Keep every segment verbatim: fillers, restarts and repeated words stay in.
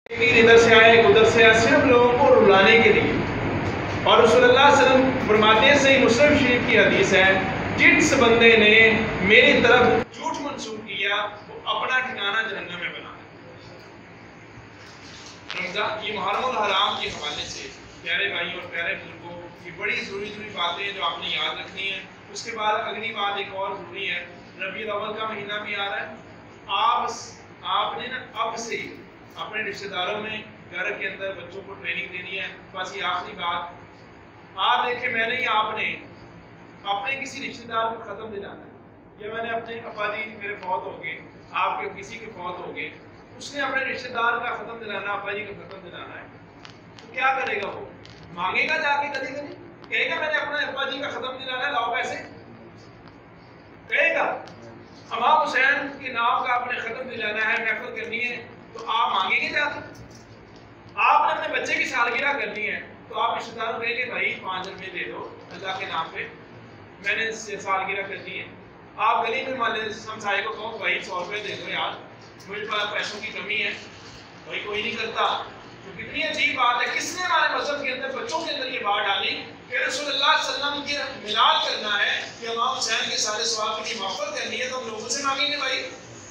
ادھر سے آئے ادھر سے آئے صرف لوگوں کو رلانے کے لیے. اور رسول اللہ صلی اللہ علیہ وسلم فرماتے ہیں، صحیح مسلم شریف کی حدیث ہے، جس بندے نے میری طرف جھوٹ منسوخ کیا وہ اپنا ٹھکانہ جہنم میں بنا. رمضان یہ محرم الحرام کے حوالے سے پیارے بھائی اور پیارے بزرگوں، یہ بڑی ضروری ضروری باتیں ہیں جو آپ نے یاد رکھنی ہیں. اس کے بعد اگلی بات ایک اور ضروری ہے، ربیع الاول کا مہینہ بھی آ رہا ہے. آپ آپ نے نا اب سے اپنے رشتہ داروں میں گھر کے اندر بچوں کو ٹریننگ دینی ہے. بس یہ آخری بات، آپ دیکھیں میں نے یا آپ نے اپنے کسی رشتہ دار کو ختم دلانا ہے، یا میں نے اپنے ابا جی میرے فوت ہو گئے، آپ کے کسی کے فوت ہو گئے، اس نے اپنے رشتہ دار کا ختم دلانا، ابا جی کا ختم دلانا ہے، تو کیا کرے گا؟ وہ مانگے گا جا کے کدی کدی، کہے گا میں نے اپنے ابا جی کا ختم دلانا ہے، لاؤ پیسے، کہے گا؟ امام حسین کے نام کا اپنے ختم دلانا ہے، محفل کرنی ہے، تو آپ مانگیں گے جا کے؟ آپ نے اپنے بچے کی سالگرہ کرنی ہے تو آپ رشتہ داروں کہیں گے بھائی پانچ روپے دے دو اللہ کے نام پہ، میں نے سالگرہ کرنی ہے. آپ گلی میں مان لیں ہمسائے کو کہو بھائی سو روپے دے دو یار، مجھے پاس پیسوں کی کمی ہے، بھائی کوئی نہیں کرتا. تو کتنی عجیب بات ہے، کس نے ہمارے مذہب کے اندر بچوں کے اندر یہ بات ڈالی کہ رسول اللہ صلی اللہ علیہ وسلم کی ملاد کرنا ہے کہ امام حسین کے سارے ثواب کی محفل کرنی ہے تو ہم لوگوں سے مانگیں گے؟ بھائی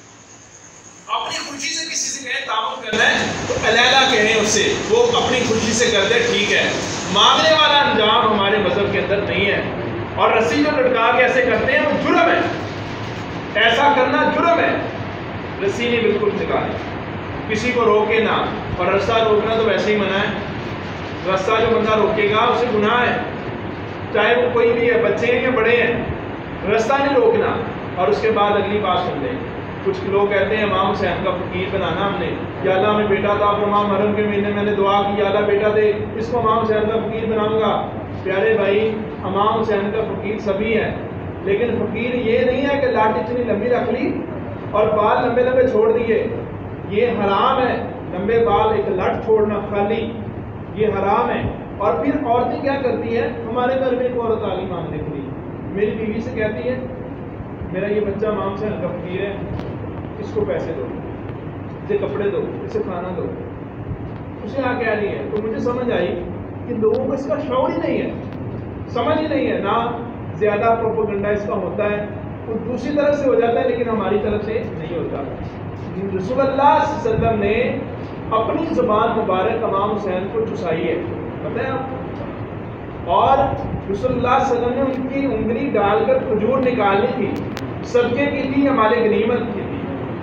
اپنی خوشی سے کسی سے کہیں تعاون کرنا ہے تو علیحدہ کہیں اس سے، وہ اپنی خوشی سے کر دے، ٹھیک ہے. مانگنے والا انجام ہمارے مذہب کے اندر نہیں ہے. اور رسی جو لٹکا کے ایسے کرتے ہیں وہ جرم ہے، ایسا کرنا جرم ہے. رسی نہیں بالکل نکالے، کسی کو روکے نہ، اور رستہ روکنا تو ویسے ہی منع ہے. رستہ جو بندہ روکے گا اسے گناہ ہے، چاہے وہ کوئی بھی ہے، بچے ہیں یا بڑے ہیں، رستہ نہیں روکنا. اور اس کے بعد اگلی بات سن لیں، کچھ لوگ کہتے ہیں امام حسین کا فقیر بنانا ہم نے، یا اللہ ہمیں بیٹا تھا امام محرم کے مہینے میں نے دعا کی یا اللہ بیٹا دے، اس کو امام حسین کا فقیر بناؤں گا. پیارے بھائی امام حسین کا فقیر سبھی ہے، لیکن فقیر یہ نہیں ہے کہ لاٹ اتنی لمبی رکھ لی اور بال لمبے لمبے چھوڑ دیے، یہ حرام ہے. لمبے بال ایک لٹ چھوڑنا خالی یہ حرام ہے. اور پھر عورتیں کیا کرتی ہیں، ہمارے گھر میں ایک عورت آ گئی مانگنے کے لیے، میری بیوی سے کہتی ہے میرا یہ بچہ امام حسین کا فقیر ہے، اس کو پیسے دو، اسے کپڑے دو، اسے کھانا دو. اسے آ کہہ رہی ہے. تو مجھے سمجھ آئی کہ لوگوں کو اس کا شعور ہی نہیں ہے، سمجھ ہی نہیں ہے، نہ زیادہ پروپیگنڈا اس کا ہوتا ہے، وہ دوسری طرف سے ہو جاتا ہے لیکن ہماری طرف سے نہیں ہوتا. رسول اللہ صلی اللہ علیہ وسلم نے اپنی زبان مبارک امام حسین کو چسائی ہے، پتہ ہے آپ کو؟ اور رسول اللہ صلی اللہ علیہ وسلم نے ان کی انگلی ڈال کر کھجور نکالنی تھی، صدقے کی تھی، ہمارے غنیمت کی تھی،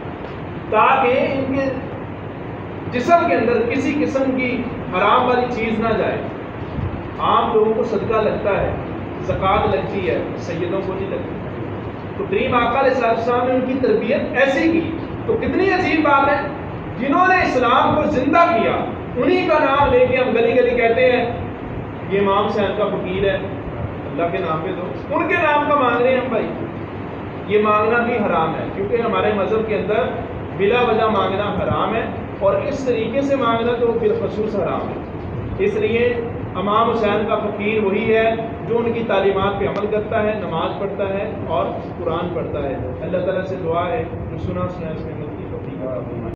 تاکہ ان کے جسم کے اندر کسی قسم کی حرام والی چیز نہ جائے. عام لوگوں کو صدقہ لگتا ہے، زکوٰۃ لگتی ہے، سیدوں کو نہیں لگتی. تو کریم آقا علیہ السلام نے ان کی تربیت ایسی کی. تو کتنی عجیب بات ہے، جنہوں نے اسلام کو زندہ کیا انہی کا نام لے کے ہم گلی گلی کہتے ہیں یہ امام حسین کا فقیر ہے، اللہ کے نام پہ دو، ان کے نام کا مانگ رہے ہیں ہم. بھائی یہ مانگنا بھی حرام ہے، کیونکہ ہمارے مذہب کے اندر بلا وجہ مانگنا حرام ہے، اور اس طریقے سے مانگنا تو بالخصوص حرام ہے. اس لیے امام حسین کا فقیر وہی ہے جو ان کی تعلیمات پہ عمل کرتا ہے، نماز پڑھتا ہے اور قرآن پڑھتا ہے. اللہ تعالیٰ سے دعا ہے جو سنا سنا اس میں